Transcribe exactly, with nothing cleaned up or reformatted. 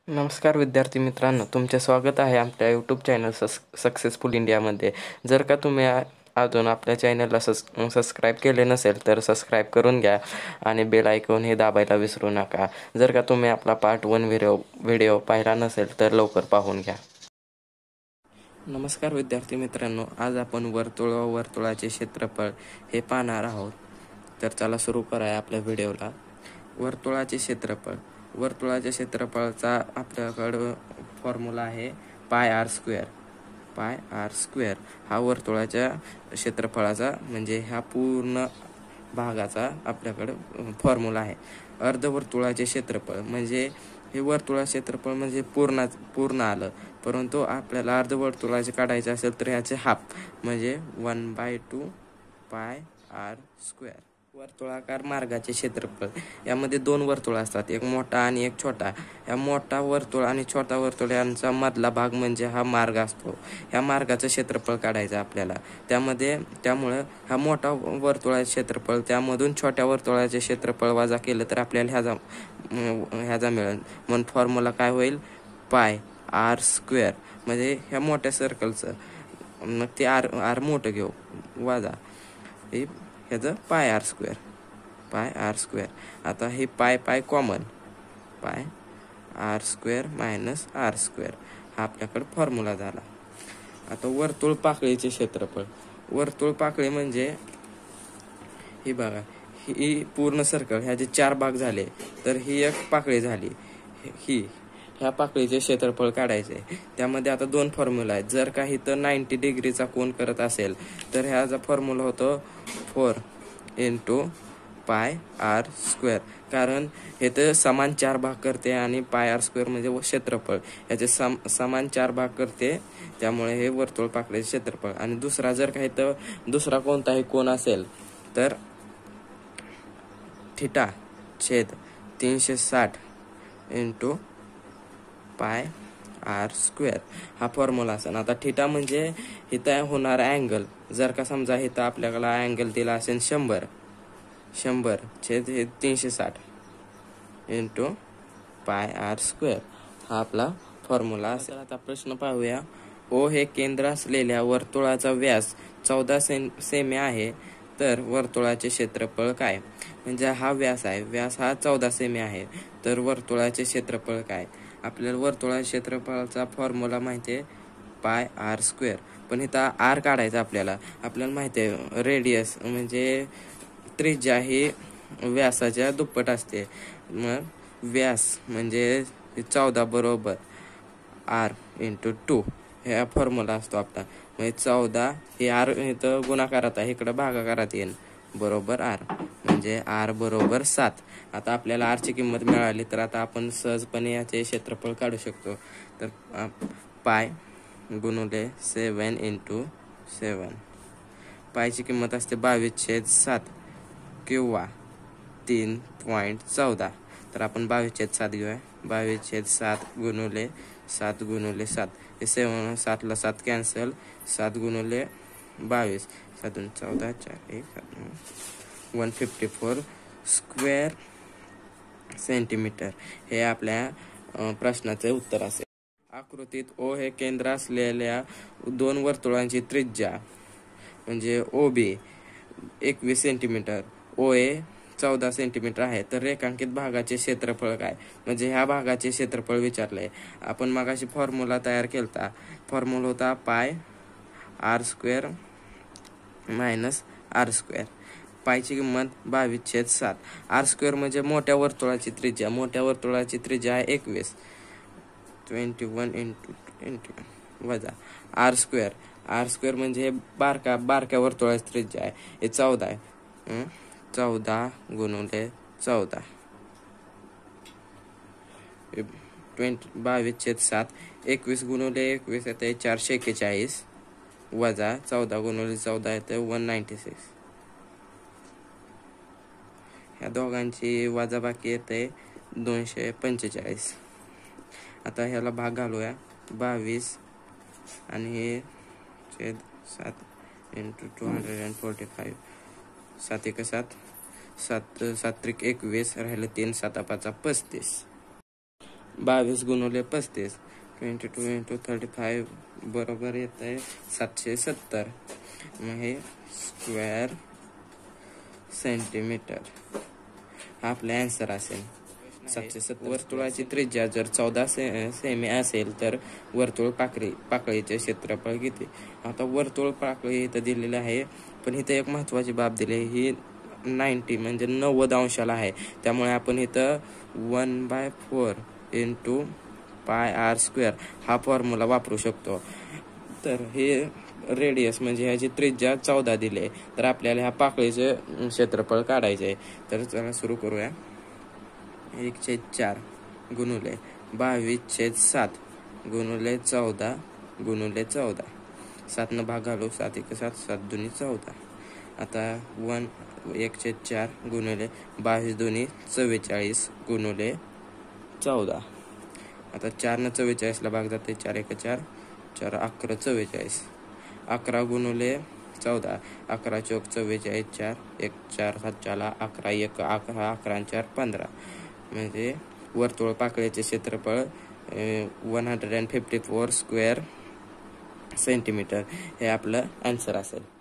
नमस्कार विद्यार्थी मित्रांनो, तुमचे स्वागत आहे आपल्या यूट्यूब चॅनल सस सक्सेसफुल इंडियामध्ये. जर का तुम्ही आ अजून आपल्या चॅनलला सस सबस्क्राईब केले नसेल तर सबस्क्राईब करून घ्या आणि बेल आयकॉन हे दाबायला विसरू नका. जर का तुम्ही आपला पार्ट वन व्हिडिओ व्हिडिओ पाहिला नसेल तर लवकर पाहून घ्या. नमस्कार विद्यार्थी मित्रांनो, आज आपण वर्तुळ व वर्तुळाचे क्षेत्रफळ हे पाहणार आहोत. तर चला सुरू करूया आपल्या व्हिडिओला. वर्तुळाचे क्षेत्रफळ. वर्तुळाच्या क्षेत्रफळाचा आपल्याकडं फॉर्म्युला आहे pi r square. Pi r square हा वर्तुळाच्या क्षेत्रफळाचा म्हणजे ह्या पूर्ण भागाचा आपल्याकडं फॉर्म्युला आहे. अर्धवर्तुळाचे क्षेत्रफळ म्हणजे हे वर्तुळाचे क्षेत्रफळ म्हणजे पूर्ण पूर्ण आलं, परंतु आपल्याला अर्धवर्तुळाचे काढायचे असेल तर ह्याचे हाफ म्हणजे one by two pi r square. वर्तुळाकार मार्गाचे क्षेत्रफळ. यामध्ये दोन वर्तुळ असतात, एक मोठा आणि एक छोटा. या मोठा वर्तुळ आणि छोटा वर्तुळ यांचा मधला भाग म्हणजे हा मार्ग असतो. ह्या मार्गाचं क्षेत्रफळ काढायचं आपल्याला. त्यामध्ये त्यामुळं हा मोठा वर्तुळाचे क्षेत्रफळ त्यामधून छोट्या वर्तुळाचे क्षेत्रफळ वजा केलं तर आपल्याला ह्याचा ह्याचा मिळेल. म्हणून फॉर्म्युला काय होईल? पाय आर स्क्वेअर म्हणजे ह्या मोठ्या सर्कलचं मग ते आर आर मोठं घेऊ वजा हे ह्याचं pi r square. Pi r square. आता हे pi pi common, pi r square minus r square हा आपल्याकडे फॉर्म्युला झाला. आता वर्तुळ पाकळीचे क्षेत्रफळ. वर्तुळ पाकळी म्हणजे ही बघा, ही पूर्ण सर्कल ह्याचे चार भाग झाले तर ही एक पाकळी झाली. ही ह्या पाकळीचे क्षेत्रफळ काढायचे. त्यामध्ये आता दोन फॉर्म्युला आहेत. जर का इथं नाईंटी डिग्रीचा कोन करत असेल तर ह्याचा फॉर्म्युला होतो four into pi r square. कारण हे तर समान चार भाग करते आणि पाय आर स्क्वेअर म्हणजे क्षेत्रफळ याचे सम समान चार भाग करते, त्यामुळे हे वर्तुळ पाकळीचे क्षेत्रफळ. आणि दुसरा जर काही तर दुसरा कोणताही कोन असेल तर थिटा छेद तीनशे साठ इंटू पाय आर स्क्वेअर हा फॉर्म्युला असेल. आता थिटा म्हणजे इथं होणार अँगल. जर का समजा इथं आपल्याला अँगल दिला असेल शंभर शंभर छेद हे तीनशे साठ इंटू पाय आर स्क्वेअर हा आपला फॉर्म्युला असेल. आता प्रश्न पाहूया. ओ हे केंद्र असलेल्या वर्तुळाचा व्यास चौदा सें सेमी आहे तर वर्तुळाचे क्षेत्रफळ काय? म्हणजे हा व्यास आहे, व्यास हा चौदा सेमी आहे तर वर्तुळाचे क्षेत्रफळ काय? आपल्याला वर्तुळाच्या क्षेत्रफळाचा फॉर्म्युला माहिती आहे पाय आर स्क्वेअर, पण इथं आर काढायचा आपल्याला. आपल्याला माहिती आहे रेडियस म्हणजे त्रिज्या ही व्यासाच्या दुप्पट असते. मग व्यास म्हणजे चौदा बरोबर आर इंटू टू हा फॉर्म्युला असतो आपला. म्हणजे चौदा हे आर इथं गुणाकारात आहे, इकडं भागाकारात येईल बरोबर आर म्हणजे आर बरोबर सात. आता आपल्याला आरची किंमत मिळाली तर आता आपण सहजपणे याचे क्षेत्रफळ काढू शकतो. तर पाय गुणुले सेवन इंटू सेवन. पायची किंमत असते बावीस छेद सात किंवा तीन पॉईंट चौदा. तर आपण बावीस छेद सात घेऊया. बावीस छेद सात गुणुले सात गुणुले सात हे सेवन, सातला सात कॅन्सल, सात गुणुले बावीस, सातून चौदा, चार एक one fifty four square centimetre हे आपल्या प्रश्नाचे उत्तर असेल. आकृतीत ओ हे केंद्र असलेल्या दोन वर्तुळांची त्रिज्या म्हणजे ओ बी एकवीस सेंटीमीटर, ओ ए चौदा सेंटीमीटर आहे तर रेखांकित भागाचे क्षेत्रफळ काय? म्हणजे ह्या भागाचे क्षेत्रफळ विचारलंय. आपण मगाशी फॉर्म्युला तयार केलता. फॉर्म्युला होता pi r square minus r square. पायची किंमत बावीस छेद सात. आर स्क्वेअर म्हणजे मोठ्या वर्तुळाची त्रिज्या. मोठ्या वर्तुळाची त्रिज्या आहे एकवीस. ट्वेंटी वन इंटू ट्वेंटी वजा आर स्क्वेअर. आर स्क्वेअर म्हणजे बारका बारक्या वर्तुळाची त्रिज्या आहे, हे चौदा आहे. चौदा गुणुले चौदा ट्वेंटी बावीस छेद सात. एकवीस गुणुले एकवीस येते चारशे एक्केचाळीस वजा चौदा गुणुले चौदा येते वन नाईन्टी सिक्स. ह्या दोघांची वजाबाकी येते दोनशे पंचेचाळीस. आता ह्याला भाग घालूया. बावीस आणि हे छेद सात into two hundred and forty five. सात एक सात, सात सात त्रिक एकवीस, राहिले तीन साता पाचा पस्तीस. बावीस गुणुले पस्तीस twenty two into thirty five बरोबर येत आहे सातशे सत्तर. मग हे स्क्वेअर सेंटीमीटर हा आपला आन्सर असेल. सातशे सत्तर. वर्तुळाची त्रिज्या जर चौदा से सेमी असेल तर वर्तुळ पाकळी पाकळीचे क्षेत्रफळ किती? आता वर्तुळ पाकळी इथं दिलेली आहे, पण इथं एक महत्वाची बाब दिली आहे, ही नाईन्टी म्हणजे नव्वद अंशाला आहे. त्यामुळे आपण इथं one by four into pi r square हा फॉर्म्युला वापरू शकतो. तर हे रेडियस म्हणजे ह्याची त्रिज्या चौदा दिली आहे, तर आपल्याला ह्या पाकळीचे क्षेत्रफळ काढायचे आहे. तर चला सुरू करूया. एक छेद चार गुणुले बावीस छेद सात गुणुले चौदा गुणुले चौदा. सातनं भाग घालू, सात एक सात, सात दोन्ही चौदा. आता वन एक छेद चार गुणुले बावीस दोन्ही चव्वेचाळीस गुणुले चौदा. आता चारनं चव्वेचाळीसला भाग जाते, चार एक चार, चार अकरा चव्वेचाळीस. अकरा गुणुले चौदा, अकरा चौक चव्वेचाळीस, चार एक चार सात चारला अकरा एक अकरा, अकरा चार पंधरा. म्हणजे वर्तुळ पाकळीचे क्षेत्रफळ one hundred and fifty four square centimetre हे आपलं आन्सर असेल.